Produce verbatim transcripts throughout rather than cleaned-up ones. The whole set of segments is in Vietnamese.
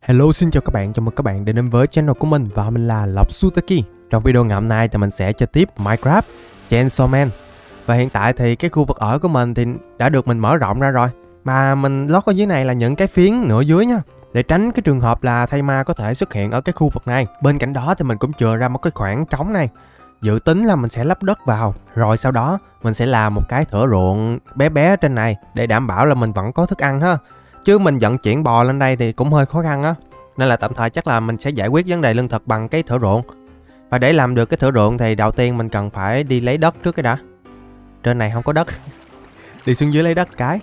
Hello, xin chào các bạn, chào mừng các bạn đến với channel của mình và mình là Lộc Sutaki. Trong video ngày hôm nay thì mình sẽ chơi tiếp Minecraft Chainsaw Man. Và hiện tại thì cái khu vực ở của mình thì đã được mình mở rộng ra rồi. Mà mình lót ở dưới này là những cái phiến nửa dưới nha, để tránh cái trường hợp là thây ma có thể xuất hiện ở cái khu vực này. Bên cạnh đó thì mình cũng chừa ra một cái khoảng trống này. Dự tính là mình sẽ lắp đất vào, rồi sau đó mình sẽ làm một cái thửa ruộng bé bé trên này để đảm bảo là mình vẫn có thức ăn ha. Chứ mình vận chuyển bò lên đây thì cũng hơi khó khăn á. Nên là tạm thời chắc là mình sẽ giải quyết vấn đề lương thực bằng cái thửa ruộng. Và để làm được cái thửa ruộng thì đầu tiên mình cần phải đi lấy đất trước cái đã. Trên này không có đất. Đi xuống dưới lấy đất cái.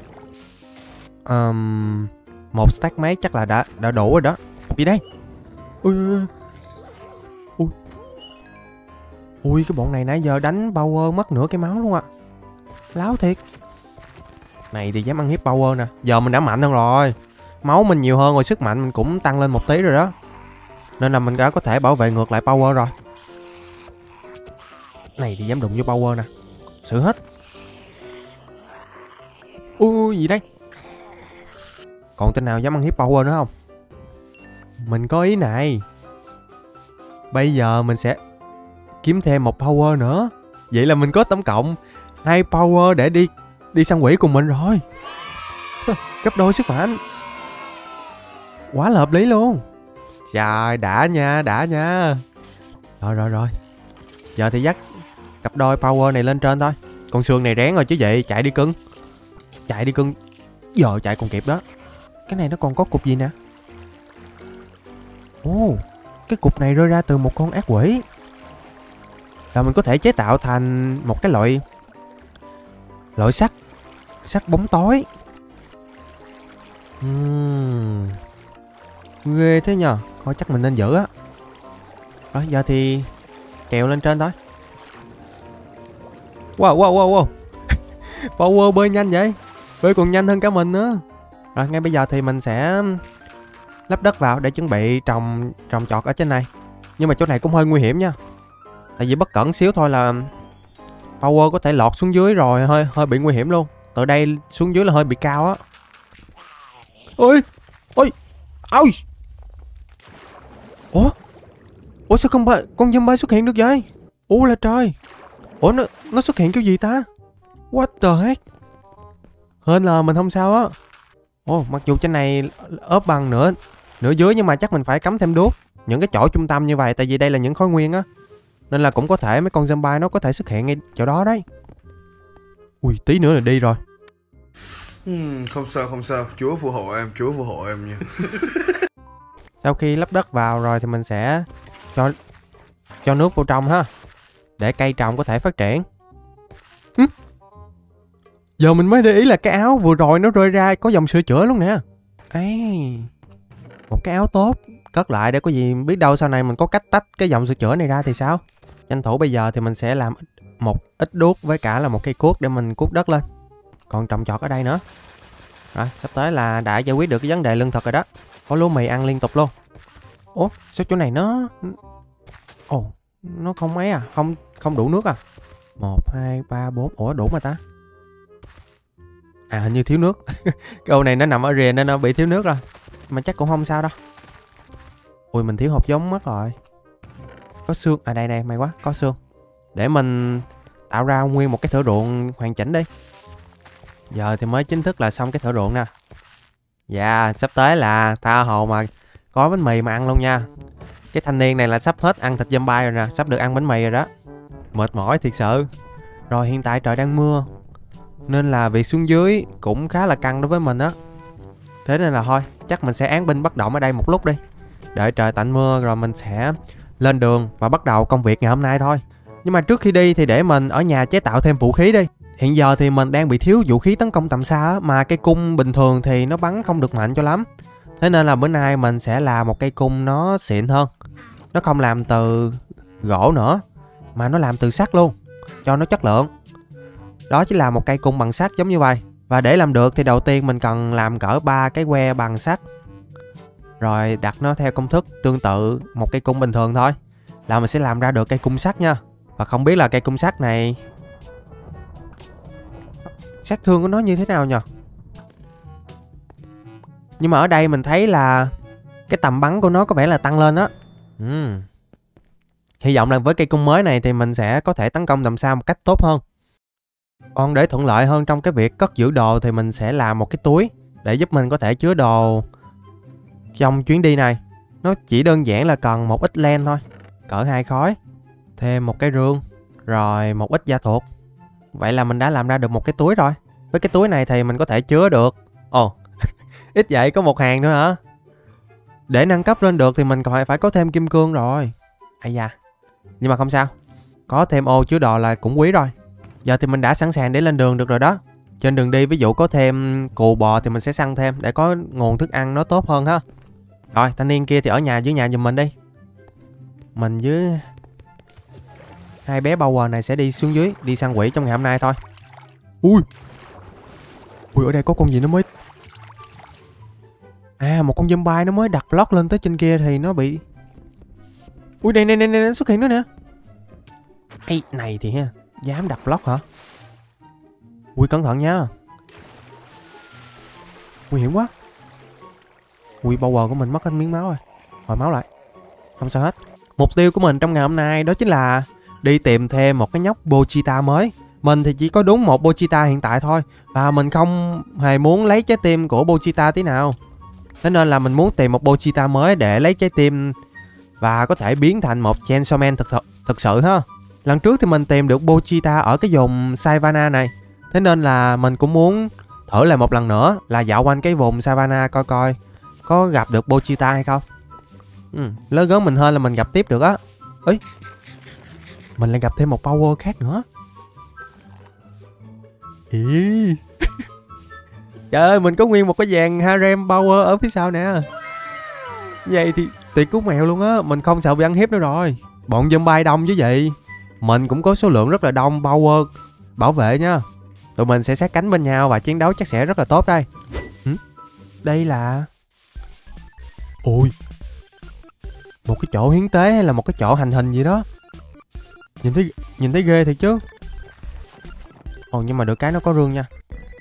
um, Một stack mấy chắc là đã đã đủ rồi đó. Một gì đây? Ui, ui, ui, cái bọn này nãy giờ đánh power mất nửa cái máu luôn à. Láo thiệt. Này thì dám ăn hiếp power nè. Giờ mình đã mạnh hơn rồi. Máu mình nhiều hơn rồi, sức mạnh mình cũng tăng lên một tí rồi đó. Nên là mình đã có thể bảo vệ ngược lại power rồi. Này thì dám đụng vô power nè. Xử hết. Ui, gì đây? Còn tên nào dám ăn hiếp power nữa không? Mình có ý này. Bây giờ mình sẽ kiếm thêm một power nữa. Vậy là mình có tổng cộng hai power để đi Đi săn quỷ cùng mình rồi. Gấp đôi sức mạnh. Quá là hợp lý luôn. Trời, đã nha, đã nha. Rồi rồi rồi. Giờ thì dắt cặp đôi power này lên trên thôi. Con xương này rén rồi chứ vậy. Chạy đi cưng. Chạy đi cưng. Giờ chạy còn kịp đó. Cái này nó còn có cục gì nè. Ồ, cái cục này rơi ra từ một con ác quỷ. Là mình có thể chế tạo thành một cái loại Loại sắt Sắt bóng tối. uhm. Ghê thế nhờ. Thôi chắc mình nên giữ á. Rồi giờ thì trèo lên trên thôi. Wow wow wow wow. Power bơi nhanh vậy. Bơi còn nhanh hơn cả mình nữa. Rồi ngay bây giờ thì mình sẽ lắp đất vào để chuẩn bị trồng trồng trọt ở trên này. Nhưng mà chỗ này cũng hơi nguy hiểm nha. Tại vì bất cẩn xíu thôi là power có thể lọt xuống dưới rồi, hơi hơi bị nguy hiểm luôn. Từ đây xuống dưới là hơi bị cao á. Ôi, ôi, ôi. Ủa, ủa sao không ba con zombie xuất hiện được vậy? Ủa là trời. Ủa nó nó xuất hiện kiểu gì ta? What the heck? Hên là mình không sao á. Ồ, mặc dù trên này ốp bằng nửa nửa dưới nhưng mà chắc mình phải cắm thêm đuốc những cái chỗ trung tâm như vậy, tại vì đây là những khối nguyên á. Nên là cũng có thể mấy con zombie nó có thể xuất hiện ngay chỗ đó đấy. Ui, tí nữa là đi rồi. Hmm, không sao không sao, Chúa phù hộ em, Chúa phù hộ em nha. Sau khi lắp đất vào rồi thì mình sẽ cho cho nước vô trong ha, để cây trồng có thể phát triển. Hứ? Giờ mình mới để ý là cái áo vừa rồi nó rơi ra có dòng sửa chữa luôn nè. Ấy, một cái áo tốt, cất lại để có gì biết đâu sau này mình có cách tách cái dòng sửa chữa này ra thì sao. Tranh thủ bây giờ thì mình sẽ làm một ít đuốc với cả là một cây cuốc để mình cuốc đất lên. Còn trồng trọt ở đây nữa. Rồi, sắp tới là đã giải quyết được cái vấn đề lương thực rồi đó. Có lúa mì ăn liên tục luôn. Ủa, sao chỗ này nó... Ồ, nó không mấy à, không không đủ nước à. Một, hai, ba, bốn, ủa đủ mà ta. À, hình như thiếu nước. Cái ô này nó nằm ở rìa nên nó bị thiếu nước rồi. Mà chắc cũng không sao đâu. Ui, mình thiếu hộp giống mất rồi. Có xương, à đây đây, may quá, có xương. Để mình tạo ra nguyên một cái thửa ruộng hoàn chỉnh đi. Giờ thì mới chính thức là xong cái thửa ruộng nè. Dạ, sắp tới là tha hồ mà có bánh mì mà ăn luôn nha. Cái thanh niên này là sắp hết ăn thịt zombie rồi nè, sắp được ăn bánh mì rồi đó. Mệt mỏi thiệt sự. Rồi hiện tại trời đang mưa, nên là việc xuống dưới cũng khá là căng đối với mình á. Thế nên là thôi, chắc mình sẽ án binh bất động ở đây một lúc đi. Đợi trời tạnh mưa rồi mình sẽ lên đường và bắt đầu công việc ngày hôm nay thôi. Nhưng mà trước khi đi thì để mình ở nhà chế tạo thêm vũ khí đi. Hiện giờ thì mình đang bị thiếu vũ khí tấn công tầm xa á, mà cây cung bình thường thì nó bắn không được mạnh cho lắm. Thế nên là bữa nay mình sẽ làm một cây cung nó xịn hơn. Nó không làm từ gỗ nữa, mà nó làm từ sắt luôn, cho nó chất lượng. Đó chính là một cây cung bằng sắt giống như vậy. Và để làm được thì đầu tiên mình cần làm cỡ ba cái que bằng sắt, rồi đặt nó theo công thức tương tự một cây cung bình thường thôi, là mình sẽ làm ra được cây cung sắt nha. Và không biết là cây cung sắt này sát thương của nó như thế nào nhỉ? Nhưng mà ở đây mình thấy là Cái tầm bắn của nó có vẻ là tăng lên á. uhm. Hy vọng là với cây cung mới này thì mình sẽ có thể tấn công tầm xa một cách tốt hơn. Còn để thuận lợi hơn trong cái việc cất giữ đồ thì mình sẽ làm một cái túi để giúp mình có thể chứa đồ trong chuyến đi này. Nó chỉ đơn giản là cần một ít len thôi, cỡ hai khối, thêm một cái rương, rồi một ít da thuộc. Vậy là mình đã làm ra được một cái túi rồi. Với cái túi này thì mình có thể chứa được. Ồ, oh, ít vậy có một hàng nữa hả? Để nâng cấp lên được thì mình còn phải có thêm kim cương rồi. Ây da. Nhưng mà không sao, có thêm ô chứa đồ là cũng quý rồi. Giờ thì mình đã sẵn sàng để lên đường được rồi đó. Trên đường đi ví dụ có thêm cừu bò thì mình sẽ săn thêm để có nguồn thức ăn nó tốt hơn ha. Rồi thanh niên kia thì ở nhà dưới nhà giùm mình đi. Mình với hai bé Power này sẽ đi xuống dưới đi săn quỷ trong ngày hôm nay thôi. Ui, ui ở đây có con gì nó mới. À, một con zombie nó mới đặt block lên tới trên kia thì nó bị. Ui đây này này này, nó xuất hiện nữa nè. Ê này thì ha, dám đặt block hả? Ui cẩn thận nha. Nguy hiểm quá. Ui Power của mình mất hết miếng máu rồi. Hồi máu lại. Không sao hết. Mục tiêu của mình trong ngày hôm nay đó chính là đi tìm thêm một cái nhóc Pochita mới. Mình thì chỉ có đúng một Pochita hiện tại thôi. Và mình không hề muốn lấy trái tim của Pochita tí nào. Thế nên là mình muốn tìm một Pochita mới để lấy trái tim và có thể biến thành một Chainsaw Man thực, thực sự ha. Lần trước thì mình tìm được Pochita ở cái vùng Savannah này. Thế nên là mình cũng muốn thử lại một lần nữa là dạo quanh cái vùng Savannah coi coi có gặp được Pochita hay không. Ừ, lớn gớm mình hơn là mình gặp tiếp được á. Ấy, mình lại gặp thêm một Power khác nữa. Ý. Trời ơi, mình có nguyên một cái dàn harem Power ở phía sau nè. Vậy thì tuyệt cú mèo luôn á. Mình không sợ bị ăn hiếp nữa rồi. Bọn zombie đông chứ gì. Mình cũng có số lượng rất là đông Power bảo vệ nha. Tụi mình sẽ sát cánh bên nhau và chiến đấu chắc sẽ rất là tốt đây. ừ? Đây là... Ôi, một cái chỗ hiến tế hay là một cái chỗ hành hình gì đó. Nhìn thấy nhìn thấy ghê thiệt chứ. Ồ nhưng mà được cái nó có rương nha.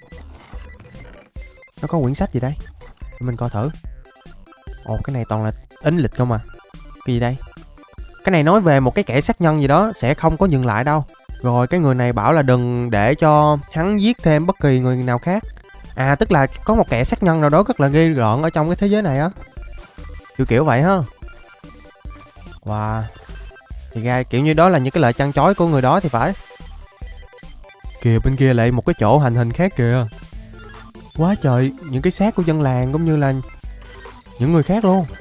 Nó có quyển sách gì đây để mình coi thử. Ồ cái này toàn là ính lịch không à. Cái gì đây? Cái này nói về một cái kẻ sát nhân gì đó sẽ không có dừng lại đâu. Rồi cái người này bảo là đừng để cho hắn giết thêm bất kỳ người nào khác. À tức là có một kẻ sát nhân nào đó rất là ghê rợn ở trong cái thế giới này á. Kiểu kiểu vậy ha. Wow. Thì ra kiểu như đó là những cái lời chăn chối của người đó thì phải. Kìa bên kia lại một cái chỗ hành hình khác kìa. Quá trời những cái xác của dân làng cũng như là những người khác luôn.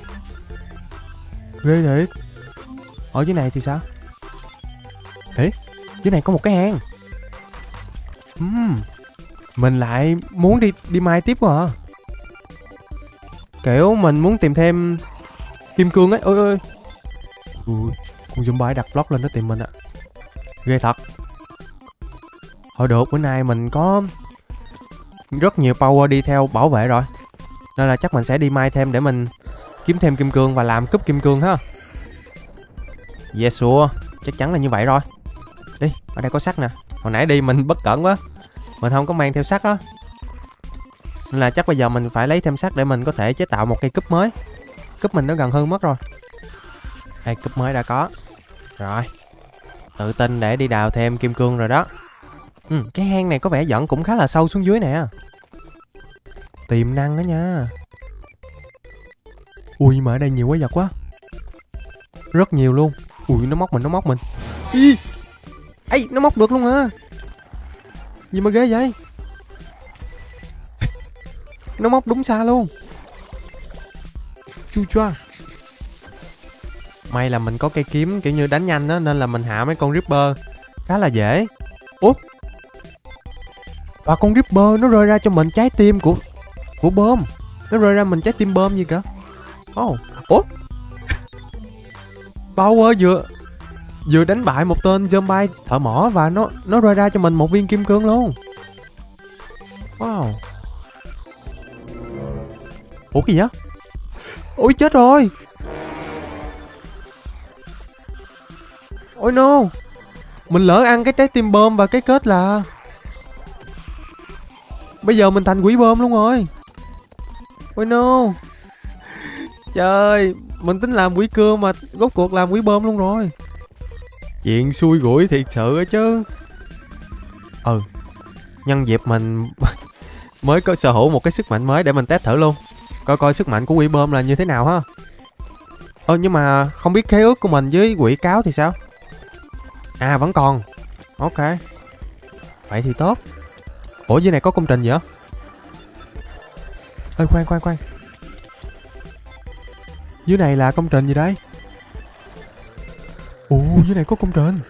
Ghê thiệt. Ở dưới này thì sao? Ê, dưới này có một cái hang. uhm, Mình lại muốn đi đi mai tiếp quá à. Kiểu mình muốn tìm thêm kim cương ấy. Ôi ôi. Ui, con zombie đặt block lên nó tìm mình ạ. Ghê thật. Thôi được, bữa nay mình có rất nhiều Power đi theo bảo vệ rồi. Nên là chắc mình sẽ đi mai thêm để mình kiếm thêm kim cương và làm cúp kim cương ha. Yes sure, chắc chắn là như vậy rồi. Đi, ở đây có sắt nè. Hồi nãy đi mình bất cẩn quá. Mình không có mang theo sắt á. Nên là chắc bây giờ mình phải lấy thêm sắt để mình có thể chế tạo một cây cúp mới. Cúp mình nó gần hơn mất rồi. Đây, cúp mới đã có. Rồi, tự tin để đi đào thêm kim cương rồi đó. Ừ, cái hang này có vẻ dẫn cũng khá là sâu xuống dưới nè. Tiềm năng đó nha. Ui mà ở đây nhiều quái vật quá. Rất nhiều luôn. Ui nó móc mình, nó móc mình. Ý, ây nó móc được luôn hả? Gì mà ghê vậy? Nó móc đúng xa luôn. Chu choa. May là mình có cây kiếm kiểu như đánh nhanh đó, nên là mình hạ mấy con Ripper khá là dễ. Ủa? Và con Ripper nó rơi ra cho mình trái tim của của bom. Nó rơi ra mình trái tim bom gì cả. Oh. Ủa? Power vừa vừa đánh bại một tên zombie thợ mỏ và nó nó rơi ra cho mình một viên kim cương luôn. Wow. Ủa cái gì vậy? Ôi chết rồi. Ôi no. Mình lỡ ăn cái trái tim bom và cái kết là bây giờ mình thành quỷ bom luôn rồi. Ôi no. Trời ơi, mình tính làm quỷ cưa mà rốt cuộc làm quỷ bơm luôn rồi. Chuyện xui rủi thiệt sự á chứ. Ừ, nhân dịp mình mới có sở hữu một cái sức mạnh mới để mình test thử luôn. Coi coi sức mạnh của quỷ bơm là như thế nào ha. Ơ nhưng mà không biết khế ước của mình với quỷ cáo thì sao? À vẫn còn. Ok. Vậy thì tốt. Ủa dưới này có công trình gì hả? Ê khoan khoan khoan. Dưới này là công trình gì đây? Ồ dưới này có công trình.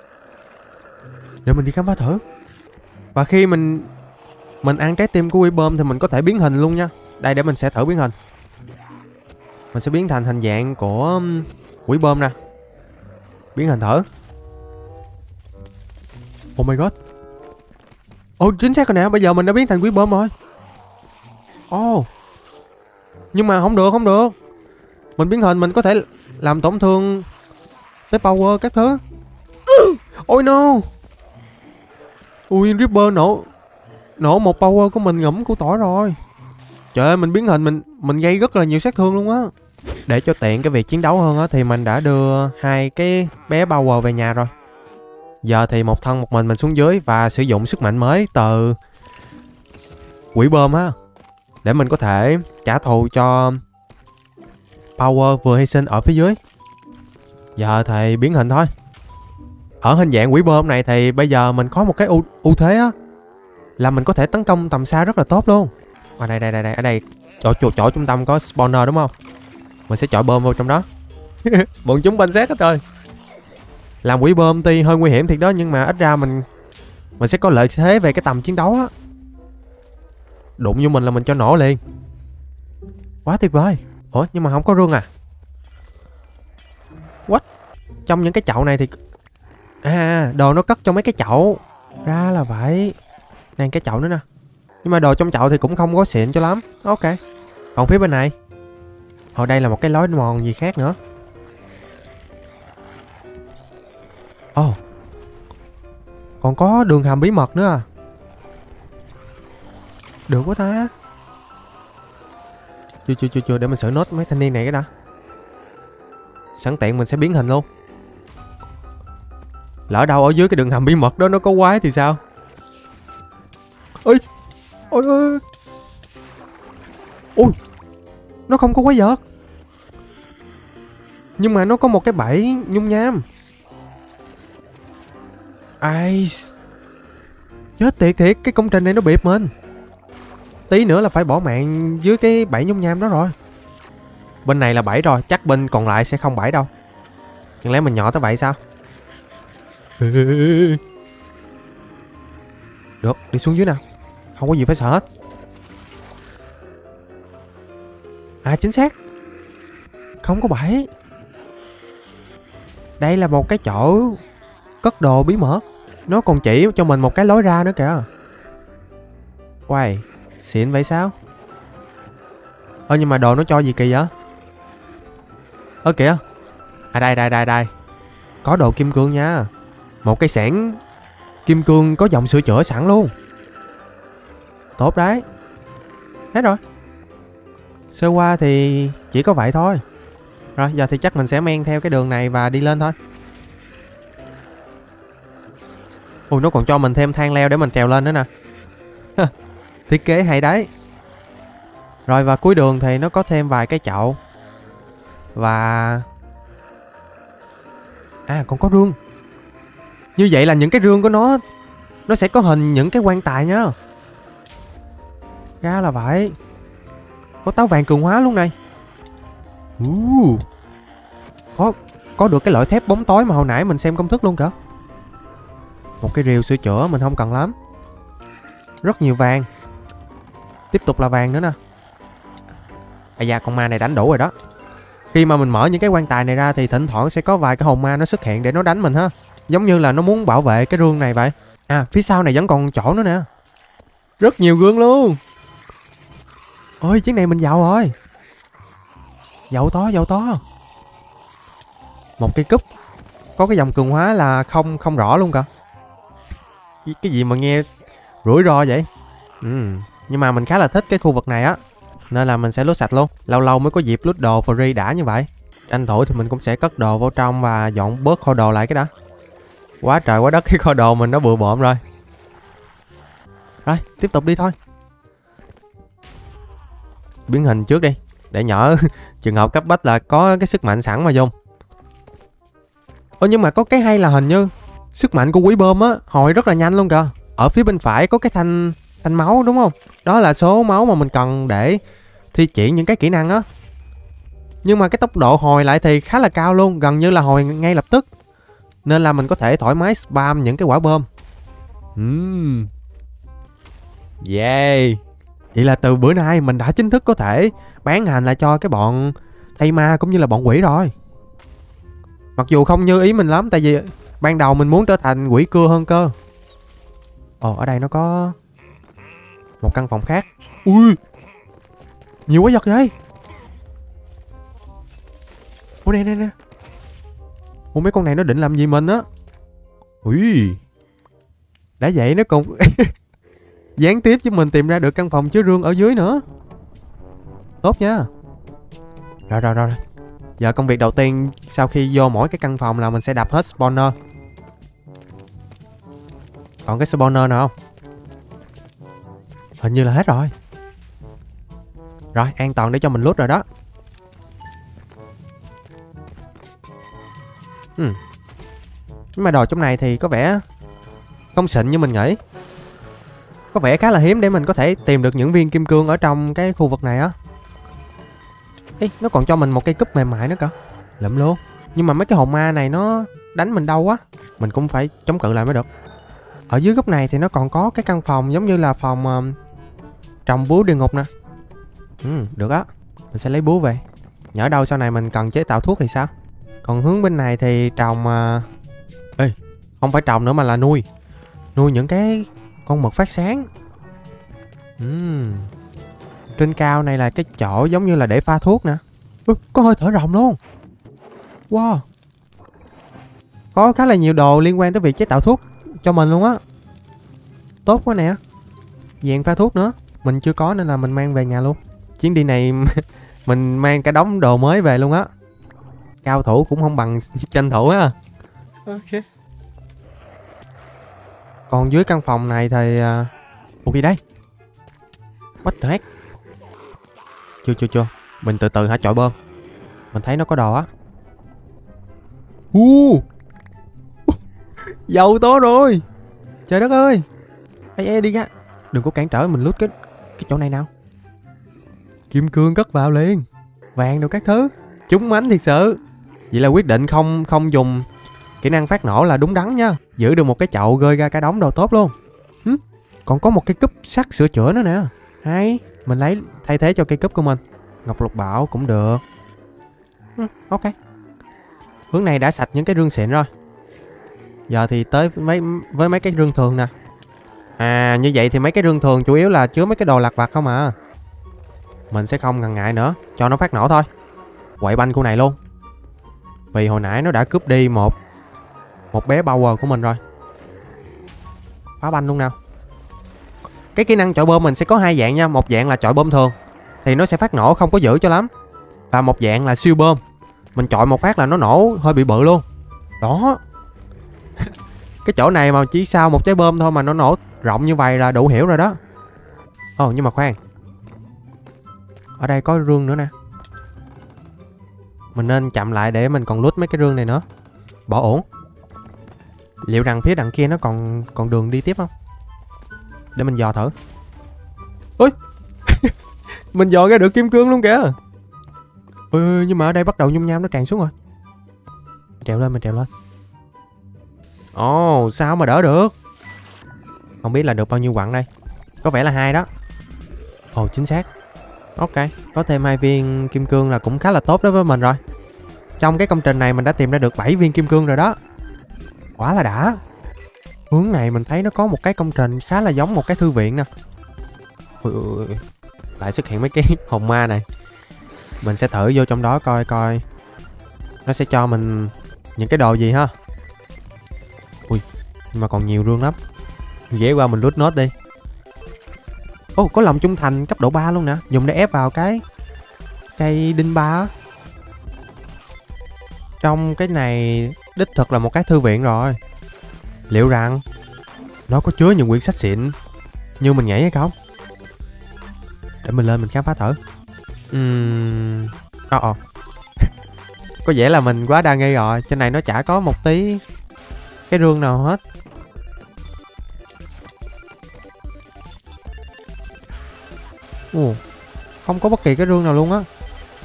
Để mình đi khám phá thử. Và khi mình Mình ăn trái tim của quỷ bơm thì mình có thể biến hình luôn nha. Đây để mình sẽ thử biến hình. Mình sẽ biến thành hình dạng của quỷ bơm nè. Biến hình thử. Oh my god. Ồ oh, chính xác rồi nè. Bây giờ mình đã biến thành quỷ bơm rồi. Ồ oh. Nhưng mà không được không được. Mình biến hình mình có thể làm tổn thương tới power các thứ. Ôi no. Ui Ripper nổ Nổ một power của mình ngẫm củ tỏi rồi. Trời ơi mình biến hình mình Mình gây rất là nhiều sát thương luôn á. Để cho tiện cái việc chiến đấu hơn á thì mình đã đưa hai cái bé power về nhà rồi. Giờ thì một thân một mình mình xuống dưới và sử dụng sức mạnh mới từ quỷ bơm á, để mình có thể trả thù cho power vừa hy sinh ở phía dưới. Giờ thì biến hình thôi. Ở hình dạng quỷ bơm này thì bây giờ mình có một cái ưu, ưu thế á, là mình có thể tấn công tầm xa rất là tốt luôn. Ở đây đây đây đây ở đây chỗ chỗ, chỗ trung tâm có spawner đúng không? Mình sẽ chọi bơm vào trong đó. Bọn chúng banh xét hết rồi. Làm quỷ bơm tuy hơi nguy hiểm thiệt đó, nhưng mà ít ra mình mình sẽ có lợi thế về cái tầm chiến đấu á. Đụng vô mình là mình cho nổ liền. Quá tuyệt vời. Ủa nhưng mà không có rương à? What? Trong những cái chậu này thì à đồ nó cất trong mấy cái chậu. Ra là vậy. Này cái chậu nữa nè. Nhưng mà đồ trong chậu thì cũng không có xịn cho lắm. Ok. Còn phía bên này, ở đây là một cái lối mòn gì khác nữa. Ồ oh. Còn có đường hầm bí mật nữa à? Được quá ta. Chưa chưa chưa chưa để mình xử nốt mấy thanh niên này cái đã. Sẵn tiện mình sẽ biến hình luôn. Lỡ đâu ở dưới cái đường hầm bí mật đó nó có quái thì sao? Ôi ôi ôi ôi, nó không có quái vật, nhưng mà nó có một cái bẫy nhung nham. Ai chết tiệt thiệt, cái công trình này nó bịp mình. Tí nữa là phải bỏ mạng dưới cái bẫy nhung nham đó rồi. Bên này là bẫy rồi, chắc bên còn lại sẽ không bẫy đâu. Chẳng lẽ mình nhỏ tới vậy sao? Được, đi xuống dưới nào. Không có gì phải sợ hết. À chính xác, không có bẫy. Đây là một cái chỗ cất đồ bí mật. Nó còn chỉ cho mình một cái lối ra nữa kìa. Uầy, xịn vậy sao? Ơ nhưng mà đồ nó cho gì kỳ vậy? Ơ kìa. À đây đây đây đây. Có đồ kim cương nha. Một cái xẻng kim cương có dòng sửa chữa sẵn luôn. Tốt đấy. Hết rồi. Sơ qua thì chỉ có vậy thôi. Rồi giờ thì chắc mình sẽ men theo cái đường này và đi lên thôi. Ui nó còn cho mình thêm thang leo để mình trèo lên nữa nè. Thiết kế hay đấy. Rồi và cuối đường thì nó có thêm vài cái chậu. Và à còn có rương. Như vậy là những cái rương của nó nó sẽ có hình những cái quan tài nhá. Ra là vậy. Có táo vàng cường hóa luôn này. uh, Có Có được cái loại thép bóng tối mà hồi nãy mình xem công thức luôn kìa. Một cái rìu sửa chữa mình không cần lắm. Rất nhiều vàng. Tiếp tục là vàng nữa nè. À da con ma này đánh đủ rồi đó. Khi mà mình mở những cái quan tài này ra thì thỉnh thoảng sẽ có vài cái hồn ma nó xuất hiện để nó đánh mình ha. Giống như là nó muốn bảo vệ cái rương này vậy. À phía sau này vẫn còn chỗ nữa nè. Rất nhiều gương luôn. Ôi chiếc này mình giàu rồi. Giàu to giàu to. Một cây cúp. Có cái dòng cường hóa là không không rõ luôn cả. Cái gì mà nghe rủi ro vậy. Ừ. Nhưng mà mình khá là thích cái khu vực này á. nên là mình sẽ lút sạch luôn. Lâu lâu mới có dịp lút đồ free đã như vậy. Tranh thủ thì mình cũng sẽ cất đồ vô trong và dọn bớt kho đồ lại cái đó. Quá trời quá đất cái kho đồ mình nó bừa bộn rồi. Rồi, tiếp tục đi thôi. Biến hình trước đi, để nhỏ trường hợp cấp bách là có cái sức mạnh sẵn mà dùng. Ơ nhưng mà có cái hay là hình như sức mạnh của quỷ bơm á hồi rất là nhanh luôn kìa. Ở phía bên phải có cái thanh thanh máu đúng không? Đó là số máu mà mình cần để thi triển những cái kỹ năng á. Nhưng mà cái tốc độ hồi lại thì khá là cao luôn, gần như là hồi ngay lập tức. Nên là mình có thể thoải mái spam những cái quả bơm. Uhm. Yeah. Vậy là từ bữa nay mình đã chính thức có thể bán hành lại cho cái bọn thây ma cũng như là bọn quỷ rồi. Mặc dù không như ý mình lắm, tại vì ban đầu mình muốn trở thành quỷ cưa hơn cơ. Ồ, ở đây nó có một căn phòng khác. Ui, nhiều quá vật vậy. Ủa nè nè nè. Ủa mấy con này nó định làm gì mình á? Ui, đã vậy nó còn gián tiếp chứ mình tìm ra được căn phòng chứa rương ở dưới nữa. Tốt nha. Rồi rồi rồi. Giờ công việc đầu tiên sau khi vô mỗi cái căn phòng là mình sẽ đập hết spawner. Còn cái spawner nào không? Hình như là hết rồi. Rồi, an toàn để cho mình loot rồi đó. Ừ. Nhưng mà đồ trong này thì có vẻ không xịn như mình nghĩ. Có vẻ khá là hiếm để mình có thể tìm được những viên kim cương ở trong cái khu vực này á. Ê, nó còn cho mình một cây cúp mềm mại nữa cơ. Lụm luôn. Nhưng mà mấy cái hồn ma này nó đánh mình đau quá. Mình cũng phải chống cự lại mới được. Ở dưới góc này thì nó còn có cái căn phòng giống như là phòng uh, trồng búa địa ngục nè. Ừ, được á. Mình sẽ lấy búa về. Nhỡ đâu sau này mình cần chế tạo thuốc thì sao? Còn hướng bên này thì trồng uh... Ê, không phải trồng nữa mà là nuôi. Nuôi những cái con mực phát sáng. uhm. Trên cao này là cái chỗ giống như là để pha thuốc nè. ừ, Có hơi thở rồng luôn. Wow. Có khá là nhiều đồ liên quan tới việc chế tạo thuốc cho mình luôn á. Tốt quá nè. Dàn pha thuốc nữa. Mình chưa có nên là mình mang về nhà luôn. Chuyến đi này mình mang cả đống đồ mới về luôn á. Cao thủ cũng không bằng tranh thủ á. Ok. Còn dưới căn phòng này thì uh... Ủa gì đây? What the heck? Chưa chưa chưa. Mình từ từ hả chọi bơm. Mình thấy nó có đồ á. uh. Giàu to rồi. Trời đất ơi. Ê ê đi ra. Đừng có cản trở mình lút cái cái chỗ này nào. Kim cương cất vào liền. Vàng đồ các thứ. Trúng mánh thiệt sự. Vậy là quyết định không không dùng kỹ năng phát nổ là đúng đắn nha. Giữ được một cái chậu gơi ra cả đống đồ tốt luôn. Hứ? Còn có một cái cúp sắt sửa chữa nữa nè. Hay. Mình lấy thay thế cho cây cúp của mình. Ngọc lục bảo cũng được. ừ, Ok. Hướng này đã sạch những cái rương xịn rồi. Giờ thì tới mấy với mấy cái rương thường nè. À như vậy thì mấy cái rương thường chủ yếu là chứa mấy cái đồ lặt vặt không à. Mình sẽ không ngần ngại nữa. Cho nó phát nổ thôi. Quậy banh khu này luôn. Vì hồi nãy nó đã cướp đi một Một bé power của mình rồi. Phá banh luôn nào. Cái kỹ năng chọi bơm mình sẽ có hai dạng nha. Một dạng là chọi bơm thường thì nó sẽ phát nổ không có dữ cho lắm. Và một dạng là siêu bơm. Mình chọi một phát là nó nổ hơi bị bự luôn. Đó. Cái chỗ này mà chỉ sau một trái bơm thôi mà nó nổ rộng như vậy là đủ hiểu rồi đó. Ồ nhưng mà khoan. Ở đây có rương nữa nè. Mình nên chậm lại để mình còn lút mấy cái rương này nữa. Bỏ ổn. Liệu rằng phía đằng kia nó còn còn đường đi tiếp không? Để mình dò thử. Ôi. Mình dò ra được kim cương luôn kìa. Ừ, nhưng mà ở đây bắt đầu nhung nham nó tràn xuống rồi. Trèo lên, mình trèo lên. Ồ, oh, sao mà đỡ được. Không biết là được bao nhiêu quặng đây. Có vẻ là hai đó. Ồ, oh, chính xác. Ok, có thêm hai viên kim cương là cũng khá là tốt đối với mình rồi. Trong cái công trình này mình đã tìm ra được bảy viên kim cương rồi đó. Quá là đã. Hướng này mình thấy nó có một cái công trình khá là giống một cái thư viện nè. Ui, ui, ui. Lại xuất hiện mấy cái hồn ma này. Mình sẽ thử vô trong đó coi coi nó sẽ cho mình những cái đồ gì ha. Ui, nhưng mà còn nhiều rương lắm. Ghé qua mình lút nốt đi. Ồ, có lòng trung thành cấp độ ba luôn nè. Dùng để ép vào cái cây đinh ba á. Trong cái này đích thực là một cái thư viện rồi. Liệu rằng nó có chứa những quyển sách xịn như mình nghĩ hay không? Để mình lên mình khám phá thử. Ừm... Ồ ồ. Có vẻ là mình quá đa nghi rồi. Trên này nó chả có một tí cái rương nào hết. Ồ, không có bất kỳ cái rương nào luôn á.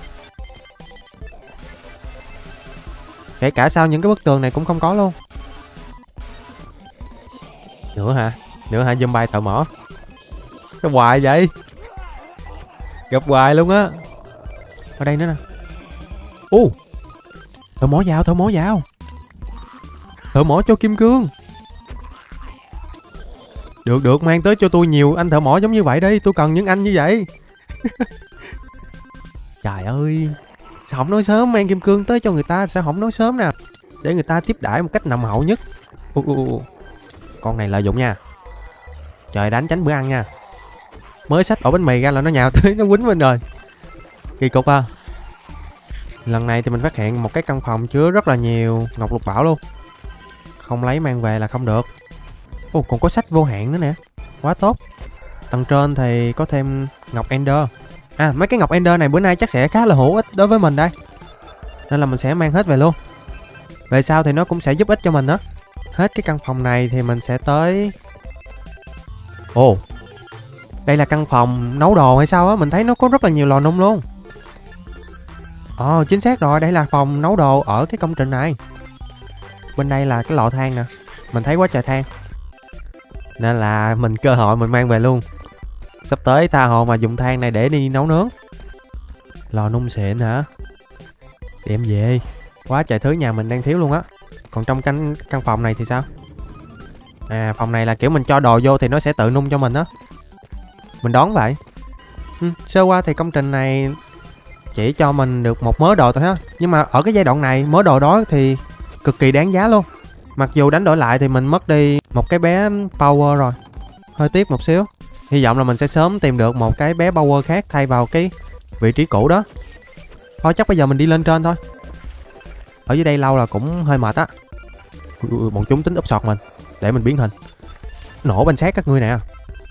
Kể cả sau những cái bức tường này cũng không có luôn. Nữa hả? Nữa hả zombie thợ mỏ? Gặp hoài vậy? Gặp hoài luôn á. Ở đây nữa nè. Ô, thợ mỏ vào, thợ mỏ vào. Thợ mỏ cho kim cương. Được được, mang tới cho tôi nhiều anh thợ mỏ giống như vậy đi. Tôi cần những anh như vậy. Trời ơi, sao không nói sớm, mang kim cương tới cho người ta. Sao không nói sớm nè, để người ta tiếp đãi một cách nồng hậu nhất. Ủa, ủa, ủa. Con này lợi dụng nha. Trời, đánh tránh bữa ăn nha. Mới xách ổ bánh mì ra là nó nhào tới, nó quýnh mình rồi. Kỳ cục à. Lần này thì mình phát hiện một cái căn phòng chứa rất là nhiều ngọc lục bảo luôn. Không lấy mang về là không được. Ồ, còn có sách vô hạn nữa nè. Quá tốt. Tầng trên thì có thêm ngọc Ender. À, mấy cái ngọc Ender này bữa nay chắc sẽ khá là hữu ích đối với mình đây. Nên là mình sẽ mang hết về luôn. Về sau thì nó cũng sẽ giúp ích cho mình đó. Hết cái căn phòng này thì mình sẽ tới... Ồ, đây là căn phòng nấu đồ hay sao á. Mình thấy nó có rất là nhiều lò nung luôn. Ồ, chính xác rồi. Đây là phòng nấu đồ ở cái công trình này. Bên đây là cái lò than nè. Mình thấy quá trời than. Nên là mình cơ hội mình mang về luôn. Sắp tới tha hồ mà dùng than này để đi nấu nướng. Lò nung xịn hả? Đem về. Quá trời thứ nhà mình đang thiếu luôn á. Còn trong căn căn phòng này thì sao? À, phòng này là kiểu mình cho đồ vô thì nó sẽ tự nung cho mình á. Mình đoán vậy. ừ, Sơ qua thì công trình này chỉ cho mình được một mớ đồ thôi ha. Nhưng mà ở cái giai đoạn này mớ đồ đó thì cực kỳ đáng giá luôn. Mặc dù đánh đổi lại thì mình mất đi một cái bé power rồi. Hơi tiếc một xíu. Hy vọng là mình sẽ sớm tìm được một cái bé power khác thay vào cái vị trí cũ đó. Thôi chắc bây giờ mình đi lên trên thôi. Ở dưới đây lâu là cũng hơi mệt á. Bọn chúng tính úp sọt mình. Để mình biến hình. Nổ banh xác các ngươi nè.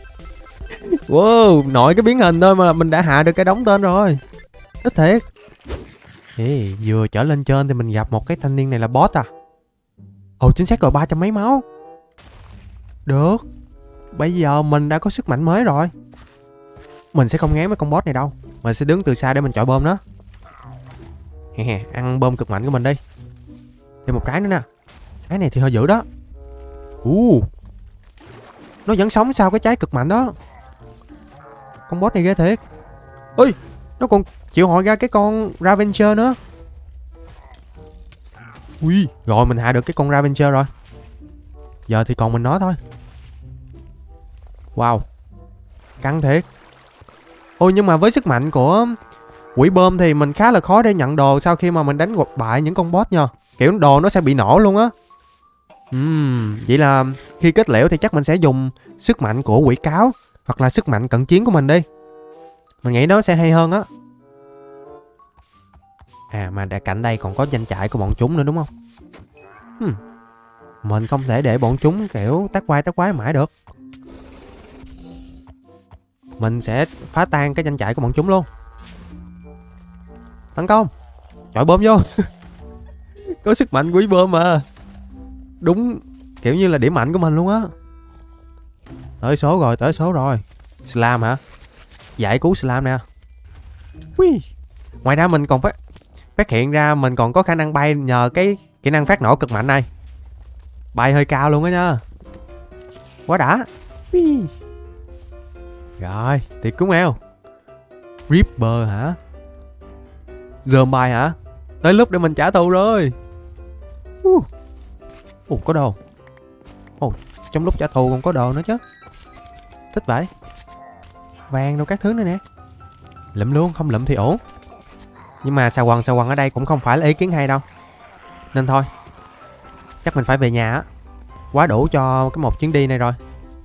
Wow, nội cái biến hình thôi mà mình đã hạ được cái đống tên rồi. Thích thiệt. Ê, vừa trở lên trên thì mình gặp một cái thanh niên này là boss à. Ồ, chính xác rồi, ba trăm mấy máu. Được. Bây giờ mình đã có sức mạnh mới rồi. Mình sẽ không ngán mấy con boss này đâu. Mình sẽ đứng từ xa để mình chọi bom nó. Hè hè, ăn bom cực mạnh của mình đi. Thêm một trái nữa nè. Trái này thì hơi dữ đó. Uh, nó vẫn sống sau cái trái cực mạnh đó. Con boss này ghê thiệt. Ơi, nó còn chịu hỏi ra cái con Ravager nữa. Ui, rồi mình hạ được cái con Ravager rồi. Giờ thì còn mình nói thôi. Wow, căng thiệt. Ôi, nhưng mà với sức mạnh của quỷ bom thì mình khá là khó để nhận đồ sau khi mà mình đánh gục bại những con boss nha. Kiểu đồ nó sẽ bị nổ luôn á. Uhm, vậy là khi kết liễu thì chắc mình sẽ dùng sức mạnh của quỷ cáo hoặc là sức mạnh cận chiến của mình đi. Mình nghĩ nó sẽ hay hơn á. À mà đã cạnh đây còn có danh trại của bọn chúng nữa đúng không? Hmm. Mình không thể để bọn chúng kiểu tác quái tác quái mãi được. Mình sẽ phá tan cái danh trại của bọn chúng luôn. Tấn công. Chọi bom vô. Có sức mạnh quỷ bom mà. Đúng kiểu như là điểm mạnh của mình luôn á. Tới số rồi, tới số rồi. Slam hả? Giải cứu Slam nè. Ui. Ngoài ra mình còn phát phát hiện ra mình còn có khả năng bay nhờ cái kỹ năng phát nổ cực mạnh này. Bay hơi cao luôn á nha. Quá đã. Ui. Rồi, tiệc cúng eo. Reaper hả? Zombie hả? Tới lúc để mình trả thù rồi. Ủa, uh, có đồ. Ồ, uh, trong lúc trả thù còn có đồ nữa chứ. Thích vậy. Vàng đâu các thứ nữa nè. Lụm luôn, không lụm thì ổn. Nhưng mà xà quần xà quần ở đây cũng không phải là ý kiến hay đâu. Nên thôi, chắc mình phải về nhà á. Quá đủ cho cái một chuyến đi này rồi.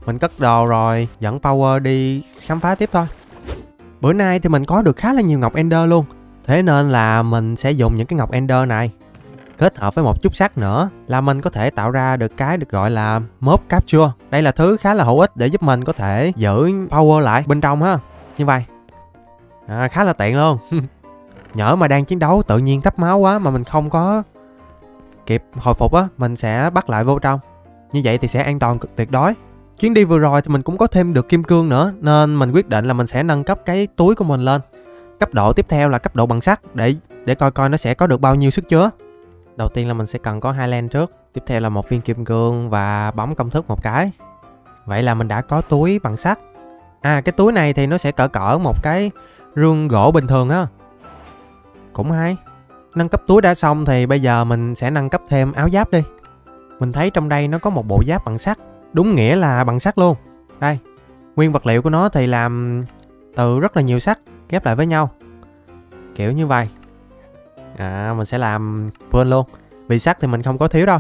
Mình cất đồ rồi dẫn Power đi khám phá tiếp thôi. Bữa nay thì mình có được khá là nhiều ngọc Ender luôn. Thế nên là mình sẽ dùng những cái ngọc Ender này kết hợp với một chút sắt nữa là mình có thể tạo ra được cái được gọi là Mob Capture. Đây là thứ khá là hữu ích để giúp mình có thể giữ Power lại bên trong ha. Như vậy à, khá là tiện luôn. Nhỡ mà đang chiến đấu tự nhiên thấp máu quá mà mình không có kịp hồi phục á, mình sẽ bắt lại vô trong. Như vậy thì sẽ an toàn cực tuyệt đối. Chuyến đi vừa rồi thì mình cũng có thêm được kim cương nữa, nên mình quyết định là mình sẽ nâng cấp cái túi của mình lên. Cấp độ tiếp theo là cấp độ bằng sắt để để coi coi nó sẽ có được bao nhiêu sức chứa. Đầu tiên là mình sẽ cần có hai len trước, tiếp theo là một viên kim cương và bấm công thức một cái. Vậy là mình đã có túi bằng sắt. À, cái túi này thì nó sẽ cỡ cỡ một cái rương gỗ bình thường á. Cũng hay. Nâng cấp túi đã xong thì bây giờ mình sẽ nâng cấp thêm áo giáp đi. Mình thấy trong đây nó có một bộ giáp bằng sắt, đúng nghĩa là bằng sắt luôn. Đây, nguyên vật liệu của nó thì làm từ rất là nhiều sắt ghép lại với nhau, kiểu như vậy. À, mình sẽ làm full luôn, vì sắt thì mình không có thiếu đâu.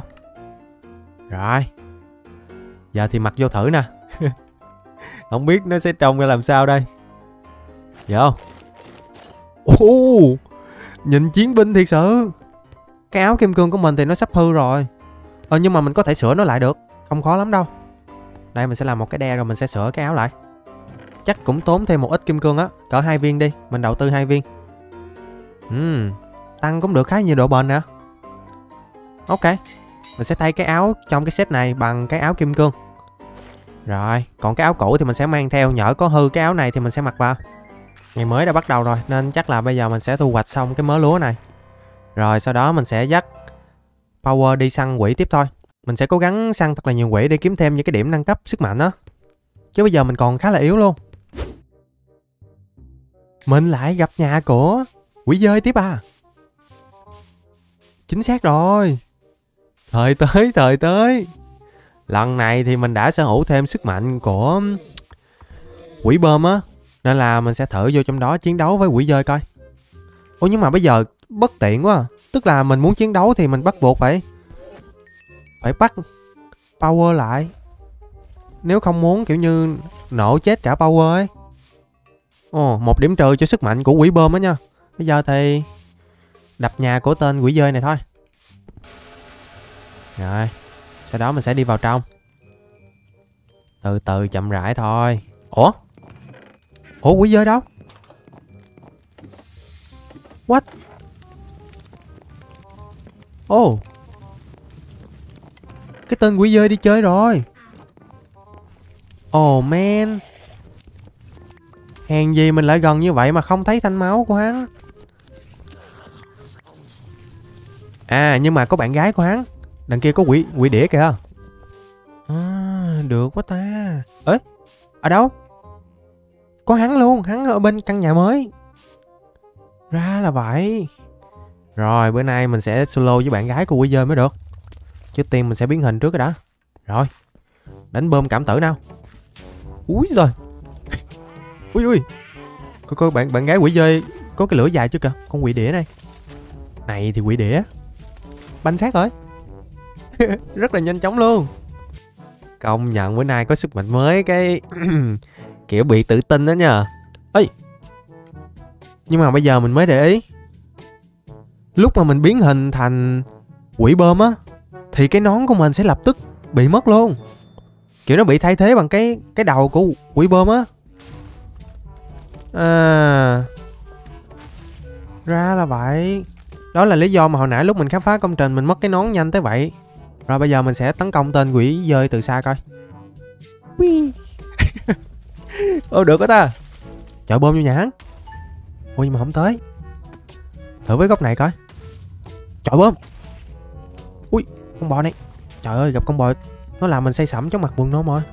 Rồi, giờ thì mặc vô thử nè. Không biết nó sẽ trông ra làm sao đây. Vô. Ồ, nhìn chiến binh thiệt sự. Cái áo kim cương của mình thì nó sắp hư rồi. Ờ, nhưng mà mình có thể sửa nó lại được, không khó lắm đâu. Đây, mình sẽ làm một cái đe rồi mình sẽ sửa cái áo lại. Chắc cũng tốn thêm một ít kim cương á, cỡ hai viên đi, mình đầu tư hai viên. Ừm, tăng cũng được khá nhiều độ bền nè. Ok, mình sẽ thay cái áo trong cái set này bằng cái áo kim cương. Rồi, còn cái áo cũ thì mình sẽ mang theo, nhỡ có hư cái áo này thì mình sẽ mặc vào. Ngày mới đã bắt đầu rồi, nên chắc là bây giờ mình sẽ thu hoạch xong cái mớ lúa này. Rồi sau đó mình sẽ dắt Power đi săn quỷ tiếp thôi. Mình sẽ cố gắng săn thật là nhiều quỷ để kiếm thêm những cái điểm nâng cấp sức mạnh đó. Chứ bây giờ mình còn khá là yếu luôn. Mình lại gặp nhà của quỷ dơi tiếp à. Chính xác rồi. Thời tới, thời tới. Lần này thì mình đã sở hữu thêm sức mạnh của quỷ bơm á, nên là mình sẽ thử vô trong đó chiến đấu với quỷ dơi coi. Ủa nhưng mà bây giờ bất tiện quá à. Tức là mình muốn chiến đấu thì mình bắt buộc phải Phải bắt Power lại. Nếu không muốn kiểu như nổ chết cả Power ấy. Ồ, một điểm trừ cho sức mạnh của quỷ bơm á nha. Bây giờ thì đập nhà của tên quỷ dơi này thôi. Rồi, sau đó mình sẽ đi vào trong. Từ từ chậm rãi thôi. Ủa? Ủa quỷ dơi đâu? What? Ồ, cái tên quỷ dơi đi chơi rồi. Oh man, hèn gì mình lại gần như vậy mà không thấy thanh máu của hắn. À, nhưng mà có bạn gái của hắn. Đằng kia có quỷ quỷ đĩa kìa. À, được quá ta. Ê, ở đâu? Có hắn luôn, hắn ở bên căn nhà mới. Ra là vậy. Rồi, bữa nay mình sẽ solo với bạn gái của quỷ dơi mới được. Trước tiên mình sẽ biến hình trước cái đã. Rồi, đánh bơm cảm tử nào. Úi rồi. Ui ui. Coi coi bạn bạn gái quỷ dơi có cái lửa dài chưa kìa. Con quỷ đĩa này. Này thì quỷ đĩa. Banh xác rồi. Rất là nhanh chóng luôn. Công nhận bữa nay có sức mạnh mới cái kiểu bị tự tin đó nha. Ê, nhưng mà bây giờ mình mới để ý, lúc mà mình biến hình thành quỷ bơm á thì cái nón của mình sẽ lập tức bị mất luôn. Kiểu nó bị thay thế bằng cái cái đầu của quỷ bơm á. À, ra là vậy. Đó là lý do mà hồi nãy lúc mình khám phá công trình mình mất cái nón nhanh tới vậy. Rồi bây giờ mình sẽ tấn công tên quỷ dơi từ xa coi. Ô được đó ta. Chọi bơm vô nhà hắn. Ôi nhưng mà không tới. Thử với góc này coi. Chọi bơm. Ui, con bò này. Trời ơi, gặp con bò nó làm mình say sẩm trong mặt buồn nôn rồi.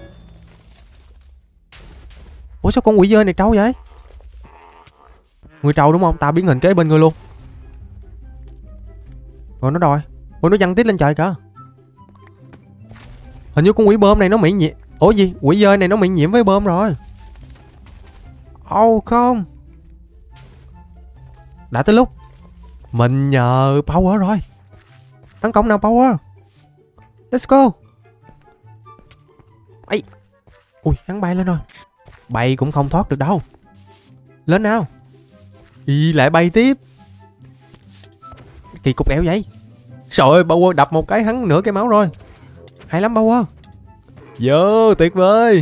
Ủa sao con quỷ dơi này trâu vậy? Người trâu đúng không? Tao biến hình kế bên người luôn. Rồi nó đòi. Ủa nó văng tít lên trời kìa. Hình như con quỷ bơm này nó miễn nhiễm. Ủa gì? Quỷ dơi này nó miễn nhiễm với bơm rồi. Oh không. Đã tới lúc mình nhờ Power rồi. Tấn công nào Power. Let's go. Ây, Ui, hắn bay lên rồi. Bay cũng không thoát được đâu. Lên nào. Ý, lại bay tiếp. Kỳ cục ẻo vậy. Trời ơi, Power đập một cái hắn nửa cái máu rồi. Hay lắm Power. Vô, tuyệt vời.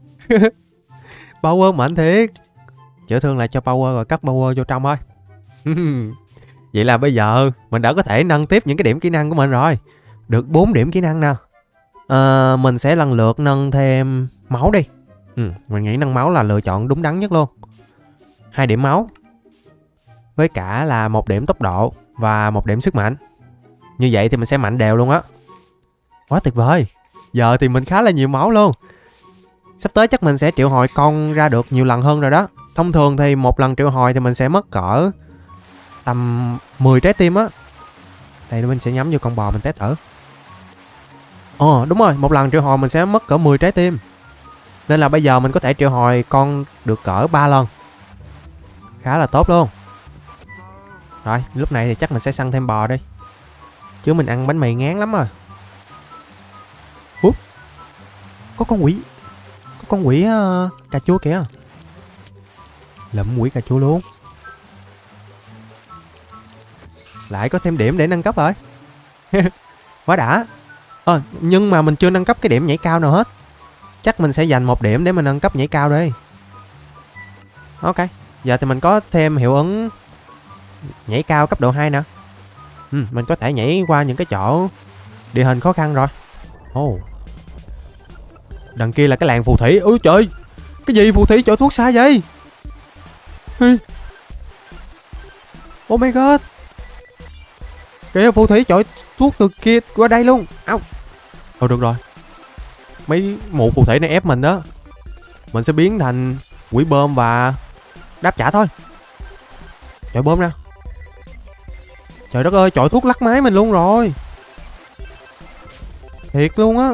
Power mạnh thiệt. Chữa thương lại cho Power rồi cắt Power vô trong thôi. Vậy là bây giờ mình đã có thể nâng tiếp những cái điểm kỹ năng của mình rồi. Được bốn điểm kỹ năng nè. À, mình sẽ lần lượt nâng thêm máu đi. Ừ, mình nghĩ nâng máu là lựa chọn đúng đắn nhất luôn. Hai điểm máu. Với cả là một điểm tốc độ và một điểm sức mạnh. Như vậy thì mình sẽ mạnh đều luôn á. Quá tuyệt vời. Giờ thì mình khá là nhiều máu luôn. Sắp tới chắc mình sẽ triệu hồi con ra được nhiều lần hơn rồi đó. Thông thường thì một lần triệu hồi thì mình sẽ mất cỡ tầm mười trái tim á. Đây mình sẽ nhắm vô con bò mình test thử. Ồ đúng rồi, một lần triệu hồi mình sẽ mất cỡ mười trái tim. Nên là bây giờ mình có thể triệu hồi con được cỡ ba lần. Khá là tốt luôn. Rồi, lúc này thì chắc mình sẽ săn thêm bò đi. Chứ mình ăn bánh mì ngán lắm rồi. Úp. Có con quỷ. Có con quỷ uh, cà chua kìa. Lụm quỷ cà chua luôn. Lại có thêm điểm để nâng cấp rồi. Quá đã. Ờ, nhưng mà mình chưa nâng cấp cái điểm nhảy cao nào hết. Chắc mình sẽ dành một điểm để mình nâng cấp nhảy cao đi. Ok. Giờ thì mình có thêm hiệu ứng nhảy cao cấp độ hai nè. Ừ, mình có thể nhảy qua những cái chỗ địa hình khó khăn rồi. Ồ. Oh. Đằng kia là cái làng phù thủy. Ôi trời. Cái gì phù thủy chọi thuốc xa vậy? Oh my god. Kìa phù thủy chọi thuốc từ kia qua đây luôn. Au. Thôi được rồi. Mấy mụ phù thủy này ép mình đó. Mình sẽ biến thành quỷ bơm và đáp trả thôi. Chọi bơm nè. Trời đất ơi, chọi thuốc lắc máy mình luôn rồi. Thiệt luôn á.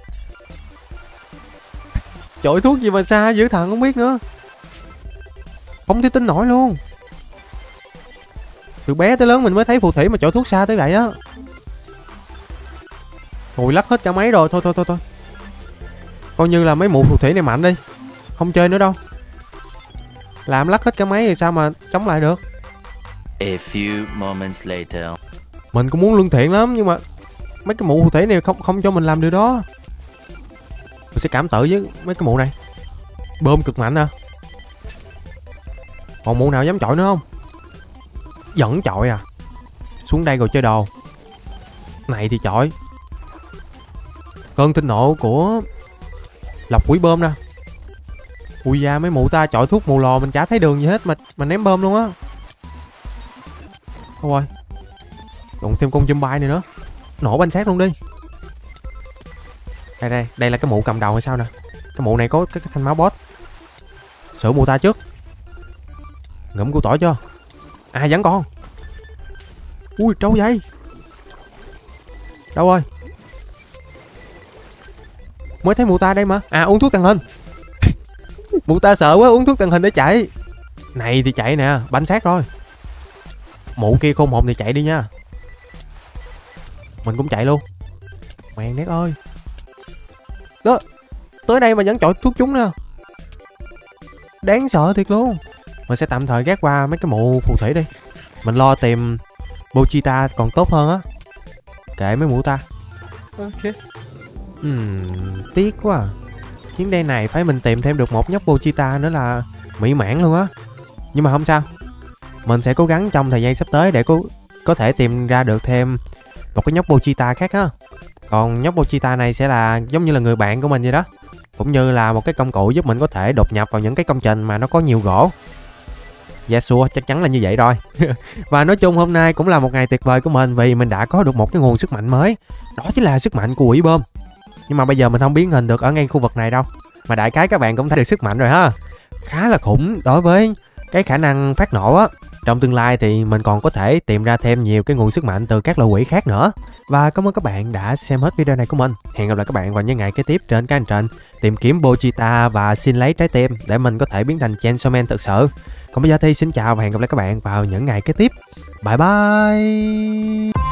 Chọi thuốc gì mà xa dữ thần không biết nữa. Không thể tin nổi luôn. Từ bé tới lớn mình mới thấy phù thủy mà chọi thuốc xa tới vậy á. Ôi lắc hết cả máy rồi. Thôi thôi thôi thôi. Coi như là mấy mụ phù thủy này mạnh đi. Không chơi nữa đâu. Làm lắc hết cả máy thì sao mà chống lại được. A few moments later. Mình cũng muốn lương thiện lắm nhưng mà mấy cái mụ phù thủy này không không cho mình làm điều đó. Mình sẽ cảm tử với mấy cái mụ này. Bơm cực mạnh à. Còn mụ nào dám chọi nữa không? Vẫn chọi à. Xuống đây rồi chơi đồ. Này thì chọi. Cơn thịnh nộ của lọc quỷ bơm nè. Ui da, mấy mụ ta chọi thuốc mù lò mình chả thấy đường gì hết mà mà ném bơm luôn á. Thôi rồi. Đụng thêm con zombie này nữa. Nổ banh xác luôn đi. Đây đây, đây là cái mụ cầm đầu hay sao nè. Cái mụ này có cái, cái thanh máu boss. Sửa mụ ta trước. Ngậm củ tỏi chưa? À vẫn còn. Ui trâu vậy. Đâu rồi? Mới thấy mụ ta đây mà. À uống thuốc tàng hình. Mụ ta sợ quá uống thuốc tàng hình để chạy. Này thì chạy nè, banh xác rồi. Mụ kia khôn hồn thì chạy đi nha. Mình cũng chạy luôn. Mẹ nét ơi. Đó. Tới đây mà vẫn chọi thuốc chúng nè. Đáng sợ thiệt luôn. Mình sẽ tạm thời gác qua mấy cái mụ phù thủy đi. Mình lo tìm Pochita còn tốt hơn á. Kệ mấy mụ ta. Ok. Uhm, tiếc quá à. Chuyến đây này phải mình tìm thêm được một nhóc Pochita nữa là mỹ mãn luôn á. Nhưng mà không sao. Mình sẽ cố gắng trong thời gian sắp tới để có, có thể tìm ra được thêm một cái nhóc Pochita khác á. Còn nhóc Pochita này sẽ là giống như là người bạn của mình vậy đó. Cũng như là một cái công cụ giúp mình có thể đột nhập vào những cái công trình mà nó có nhiều gỗ. Dạ xua, chắc chắn là như vậy rồi. Và nói chung hôm nay cũng là một ngày tuyệt vời của mình vì mình đã có được một cái nguồn sức mạnh mới. Đó chính là sức mạnh của quỷ bơm. Nhưng mà bây giờ mình không biến hình được ở ngay khu vực này đâu. Mà đại khái các bạn cũng thấy được sức mạnh rồi ha. Khá là khủng đối với cái khả năng phát nổ á. Trong tương lai thì mình còn có thể tìm ra thêm nhiều cái nguồn sức mạnh từ các loại quỷ khác nữa. Và cảm ơn các bạn đã xem hết video này của mình. Hẹn gặp lại các bạn vào những ngày kế tiếp trên cái hành trình tìm kiếm Pochita và xin lấy trái tim để mình có thể biến thành Chainsaw Man thực sự. Còn bây giờ thì xin chào và hẹn gặp lại các bạn vào những ngày kế tiếp. Bye bye.